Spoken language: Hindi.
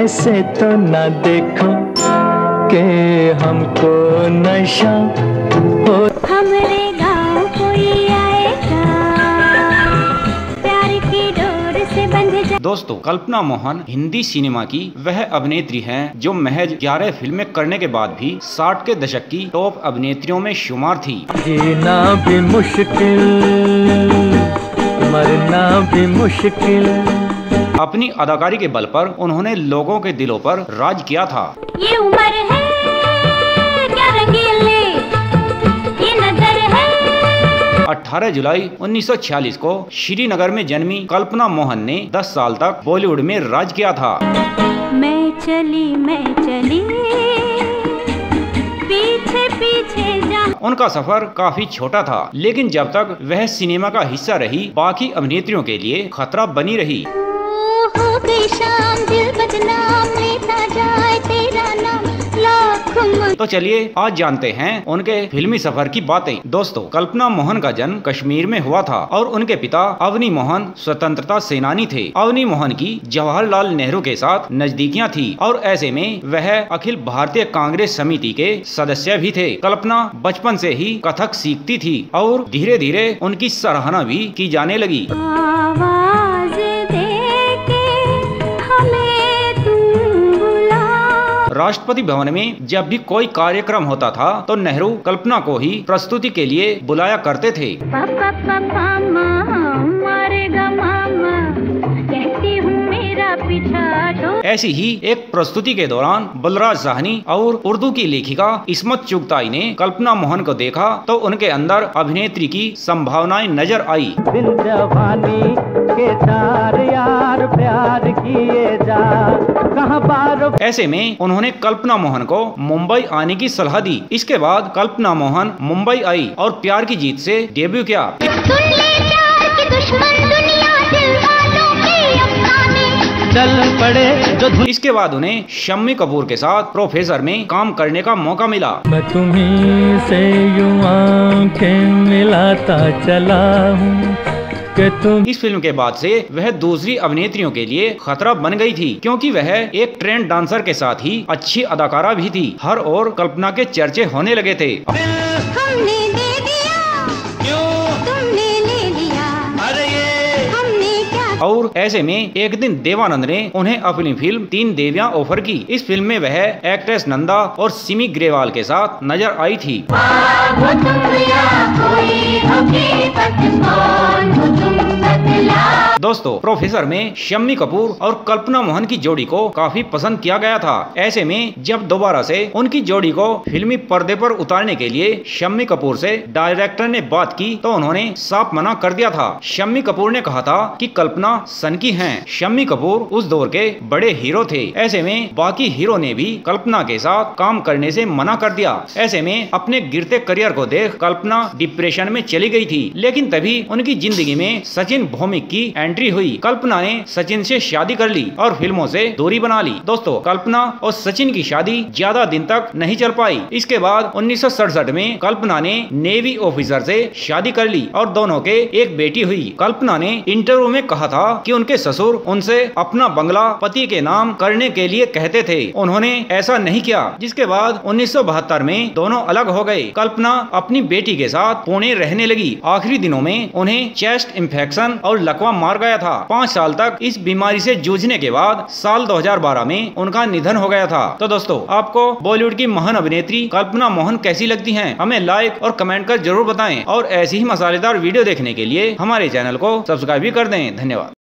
ऐसे तो ना देखो कि हमको नशा हो। हमरे गाँव कोई आएगा, प्यार की डोर से बंध जा। दोस्तों, कल्पना मोहन हिंदी सिनेमा की वह अभिनेत्री हैं जो महज 11 फिल्में करने के बाद भी 60 के दशक की टॉप अभिनेत्रियों में शुमार थी। जीना भी मुश्किल, मरना भी मुश्किल। अपनी अदाकारी के बल पर उन्होंने लोगों के दिलों पर राज किया था। ये उम्र है क्या रंगीली, ये नजर है। 18 जुलाई 1946 को श्रीनगर में जन्मी कल्पना मोहन ने 10 साल तक बॉलीवुड में राज किया था। मैं चली पीछे पीछे जा। उनका सफर काफी छोटा था, लेकिन जब तक वह सिनेमा का हिस्सा रही, बाकी अभिनेत्रियों के लिए खतरा बनी रही। शाम दिल बदनाम, लेता जाए तेरा नाम, लाखों। तो चलिए आज जानते हैं उनके फिल्मी सफर की बातें। दोस्तों, कल्पना मोहन का जन्म कश्मीर में हुआ था और उनके पिता अवनी मोहन स्वतंत्रता सेनानी थे। अवनी मोहन की जवाहरलाल नेहरू के साथ नजदीकियां थी और ऐसे में वह अखिल भारतीय कांग्रेस समिति के सदस्य भी थे। कल्पना बचपन से ही कथक सीखती थी और धीरे धीरे उनकी सराहना भी की जाने लगी। राष्ट्रपति भवन में जब भी कोई कार्यक्रम होता था तो नेहरू कल्पना को ही प्रस्तुति के लिए बुलाया करते थे। ऐसी ही एक प्रस्तुति के दौरान बलराज साहनी और उर्दू की लेखिका इस्मत चुगताई ने कल्पना मोहन को देखा तो उनके अंदर अभिनेत्री की संभावनाएं नजर आई। जवानी के तार यार प्यार किए जा, कहां बार। ऐसे में उन्होंने कल्पना मोहन को मुंबई आने की सलाह दी। इसके बाद कल्पना मोहन मुंबई आई और प्यार की जीत से डेब्यू किया। चल पड़े जो। इसके बाद उन्हें शम्मी कपूर के साथ प्रोफेसर में काम करने का मौका मिला। मैं तुम्हीं से यूं आंखें मिलाता चला हूं कि तुम। इस फिल्म के बाद से वह दूसरी अभिनेत्रियों के लिए खतरा बन गई थी, क्योंकि वह एक ट्रेंड डांसर के साथ ही अच्छी अदाकारा भी थी। हर ओर कल्पना के चर्चे होने लगे थे। और ऐसे में एक दिन देवानंद ने उन्हें अपनी फिल्म 3 देवियां ऑफर की। इस फिल्म में वह एक्ट्रेस नंदा और सिमी ग्रेवाल के साथ नजर आई थी। दोस्तों, प्रोफेसर में शम्मी कपूर और कल्पना मोहन की जोड़ी को काफी पसंद किया गया था। ऐसे में जब दोबारा से उनकी जोड़ी को फिल्मी पर्दे पर उतारने के लिए शम्मी कपूर से डायरेक्टर ने बात की तो उन्होंने साफ मना कर दिया था। शम्मी कपूर ने कहा था कि कल्पना सनकी हैं। शम्मी कपूर उस दौर के बड़े हीरो थे। ऐसे में बाकी हीरो ने भी कल्पना के साथ काम करने से मना कर दिया। ऐसे में अपने गिरते करियर को देख कल्पना डिप्रेशन में चली गई थी। लेकिन तभी उनकी जिंदगी में सचिन भौमिक की एंट्री हुई। कल्पना ने सचिन से शादी कर ली और फिल्मों से दूरी बना ली। दोस्तों, कल्पना और सचिन की शादी ज्यादा दिन तक नहीं चल पाई। इसके बाद 1967 में कल्पना ने नेवी ऑफिसर से शादी कर ली और दोनों के एक बेटी हुई। कल्पना ने इंटरव्यू में कहा था कि उनके ससुर उनसे अपना बंगला पति के नाम करने के लिए कहते थे। उन्होंने ऐसा नहीं किया, जिसके बाद 1972 में दोनों अलग हो गए। कल्पना अपनी बेटी के साथ पुणे रहने लगी। आखिरी दिनों में उन्हें चेस्ट इंफेक्शन और लकवा मार गया था। 5 साल तक इस बीमारी से जूझने के बाद साल 2012 में उनका निधन हो गया था। तो दोस्तों, आपको बॉलीवुड की महान अभिनेत्री कल्पना मोहन कैसी लगती हैं? हमें लाइक और कमेंट कर जरूर बताएं और ऐसी ही मसालेदार वीडियो देखने के लिए हमारे चैनल को सब्सक्राइब भी कर दें। धन्यवाद।